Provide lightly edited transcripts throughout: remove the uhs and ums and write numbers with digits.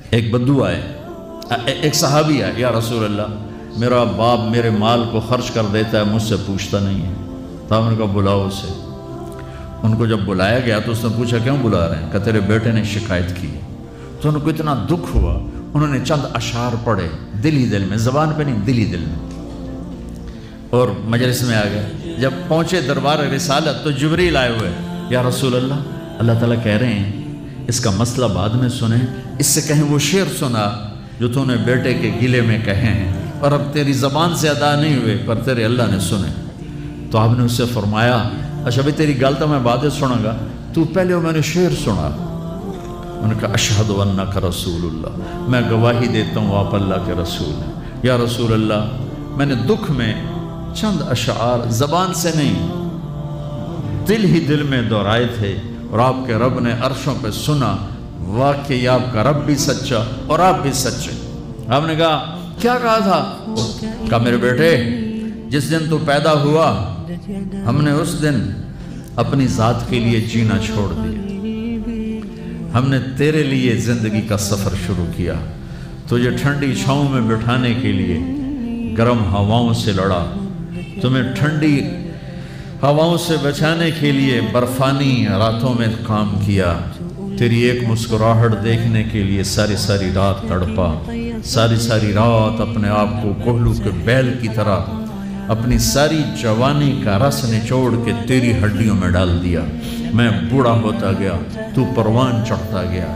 ایک بدو آئے، ایک صحابی آئے، یا رسول اللہ میرا باپ میرے مال کو خرچ کر دیتا ہے، مجھ سے پوچھتا نہیں ہے۔ تو ہم نے کہا بلاؤ اسے۔ ان کو جب بلایا گیا تو اس نے پوچھا کیوں بلا رہے ہیں؟ کہ تیرے بیٹے نے شکایت کی۔ تو ان کو اتنا دکھ ہوا، انہوں نے چند اشعار پڑھے دل ہی دل میں، زبان پہ نہیں، دل ہی دل میں، اور مجلس میں آ گئے۔ جب پہنچے دربار رسالت تو جبریل آئے ہوئے، یا رسول اللہ تعالیٰ کہہ رہے ہیں اس کا مسئلہ بعد میں سنیں، اس سے کہیں وہ شعر سنا جو تو نے بیٹے کے گلے میں کہے ہیں اور اب تیری زبان سے ادا نہیں ہوئے پر تیرے اللہ نے سنے۔ تو آپ نے اس سے فرمایا اچھا بھئی تیری گل تو میں بعد سنوں گا، تو پہلے میں نے شعر سنا۔ انہوں نے کہا اشہد انک رسول اللہ، میں گواہی دیتا ہوں آپ اللہ کے رسول ہیں۔ یا رسول اللہ میں نے دکھ میں چند اشعار زبان سے نہیں دل ہی دل میں دہرائے تھے اور آپ کے رب نے عرشوں پہ سنا، واقعی آپ کا رب بھی سچا اور آپ بھی سچے۔ آپ نے کہا کیا کہا تھا؟ کہا میرے بیٹے جس دن تو پیدا ہوا ہم نے اس دن اپنی ذات کے لیے جینا چھوڑ دیا، ہم نے تیرے لیے زندگی کا سفر شروع کیا، تجھے ٹھنڈی چھاؤں میں بٹھانے کے لیے گرم ہواؤں سے لڑا، تمہیں ٹھنڈی ہواؤں سے بچانے کے لیے برفانی راتوں میں کام کیا، تیری ایک مسکراہٹ دیکھنے کے لیے ساری رات تڑپا، ساری رات اپنے آپ کو کوہلو کے بیل کی طرح اپنی ساری جوانی کا رس نچوڑ کے تیری ہڈیوں میں ڈال دیا۔ میں بوڑھا ہوتا گیا، تو پروان چڑھتا گیا،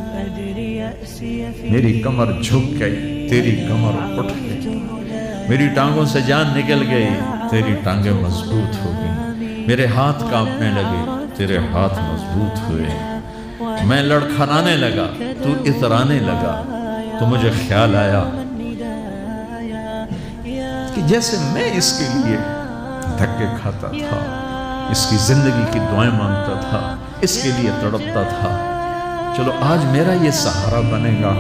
میری کمر جھک گئی، تیری کمر اٹھ گئی، میری ٹانگوں سے جان نکل گئی، تیری ٹانگیں مضبوط ہو گئی، میرے ہاتھ کانپنے لگے، تیرے ہاتھ مضبوط ہوئے، میں لڑکھڑانے لگا، تو اترانے لگا، تو مجھے خیال آیا کہ جیسے میں اس کے لیے دھکے کھاتا تھا، اس کی زندگی کی دعائیں مانگتا تھا، اس کے لیے تڑپتا تھا، چلو آج میرا یہ سہارا بنے گا۔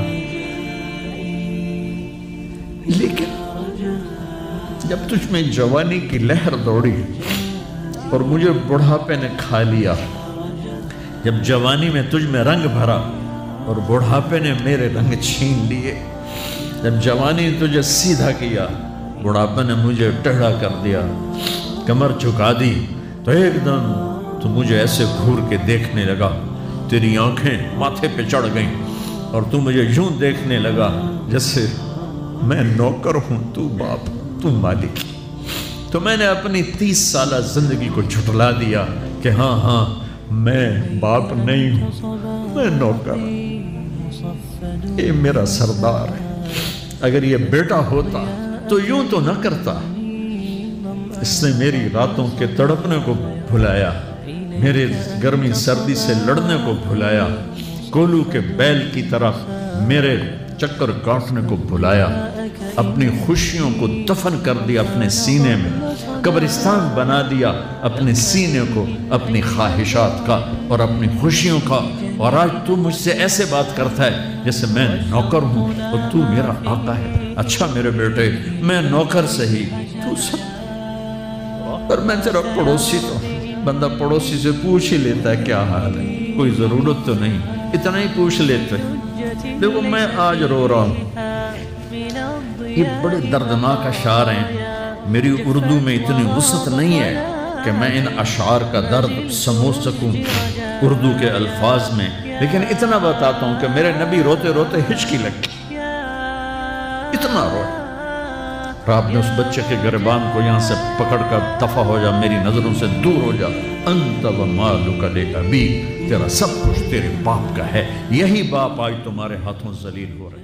لیکن جب تجھ میں جوانی کی لہر دوڑی اور مجھے بڑھاپے نے کھا لیا، جب جوانی میں تجھ میں رنگ بھرا اور بڑھاپے نے میرے رنگ چھین لیے، جب جوانی نے تجھے سیدھا کیا، بڑھاپے نے مجھے ٹیڑھا کر دیا، کمر جھکا دی، تو ایک دم تو مجھے ایسے گھور کے دیکھنے لگا، تیری آنکھیں ماتھے پہ چڑھ گئیں اور تو مجھے یوں دیکھنے لگا جیسے میں نوکر ہوں، تو باپ، تو مالک۔ تو میں نے اپنی 30 سالہ زندگی کو جھٹلا دیا کہ ہاں میں باپ نہیں ہوں، میں نوکر، یہ میرا سردار ہے۔ اگر یہ بیٹا ہوتا تو یوں تو نہ کرتا، اس نے میری راتوں کے تڑپنے کو بھلایا، میرے گرمی سردی سے لڑنے کو بھلایا، کولو کے بیل کی طرف میرے چکر کاٹنے کو بھلایا، اپنی خوشیوں کو دفن کر دیا اپنے سینے میں، قبرستان بنا دیا اپنے سینے کو، اپنی خواہشات کا اور اپنی خوشیوں کا، اور آج تو مجھ سے ایسے بات کرتا ہے جیسے میں نوکر ہوں اور تو میرا آقا ہے۔ اچھا میرے بیٹے میں نوکر سہی، تو سب، پر میں تیرا پڑوسی تو، بندہ پڑوسی سے پوچھ ہی لیتا ہے کیا حال ہے، کوئی ضرورت تو نہیں، اتنا ہی پوچھ لیتے۔ دیکھو میں آج رو رہا ہوں، یہ بڑے دردناک اشعار ہیں، میری اردو میں اتنی وسعت نہیں ہے کہ میں ان اشعار کا درد سمجھ سکوں اردو کے الفاظ میں، لیکن اتنا بتاتا ہوں کہ میرے نبی روتے روتے ہچکی لگ گئی، اتنا روئے۔ آپ نے اس بچے کے گریبان کو یہاں سے پکڑ کر دفع ہو جا، میری نظروں سے دور ہو جا، انت و مالک لابیک، تیرا سب کچھ تیرے باپ کا ہے، یہی باپ آج تمہارے ہاتھوں ذلیل ہو رہے ہیں۔